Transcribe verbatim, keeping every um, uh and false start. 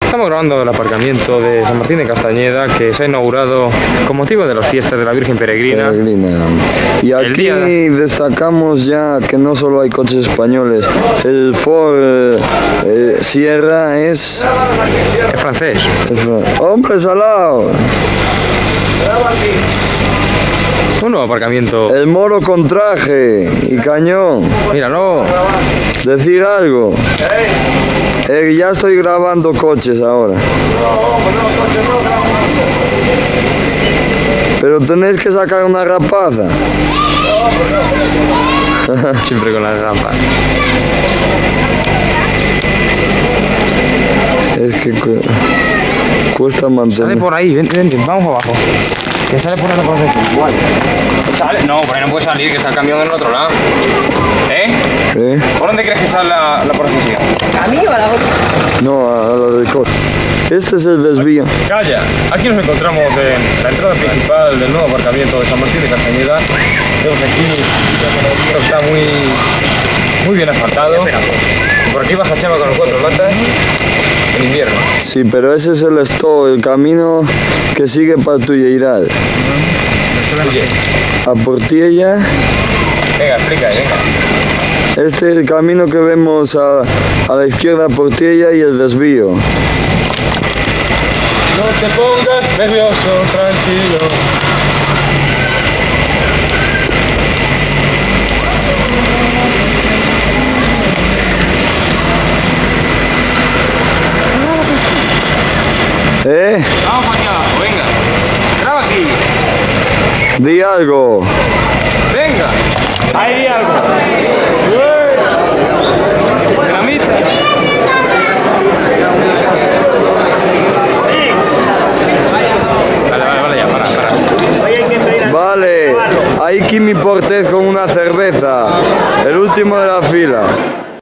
Estamos grabando el aparcamiento de San Martín de Castañeda, que se ha inaugurado con motivo de las fiestas de la Virgen Peregrina. Peregrina. Y aquí día... destacamos ya que no solo hay coches españoles, el Ford eh, Sierra es... Es francés. Es... ¡Hombre, salado! Un nuevo aparcamiento. El Moro con traje y cañón. Míralo. Decir algo. Eh, ya estoy grabando coches ahora. Pero tenéis que sacar una rapaza. Siempre con las rampas. Es que cu cuesta mantener. Sale por ahí, ven, ven, ven, vamos abajo. Que sale por ahí, no puede ser igual. ¿Sale? No, por ahí no puede salir, que está el camión en el otro lado. ¿Eh? ¿Eh? ¿Por dónde crees que sale la, la procesión? ¿A mí o a la otra? No, a la del coche. Este es el desvío. Calla, aquí nos encontramos en la entrada principal del nuevo aparcamiento de San Martín de Castañeda. Vemos aquí, esto está muy, muy bien asfaltado. Por aquí baja Chema con los cuatro latas en invierno. Sí, pero ese es el stop, el camino que sigue para Tulleiral. Oye, A Portiella. venga, explica, venga. Este es el camino que vemos a, a la izquierda, Portiella, y el desvío. No te pongas nervioso, tranquilo. ¿Eh? Vamos para aquí abajo, venga. Graba aquí. Di algo. Venga. Ahí di algo. Dinamita. Vale, vale, vale, ya, para, para. Vale, hay Kimi Portés con una cerveza. El último de la fila.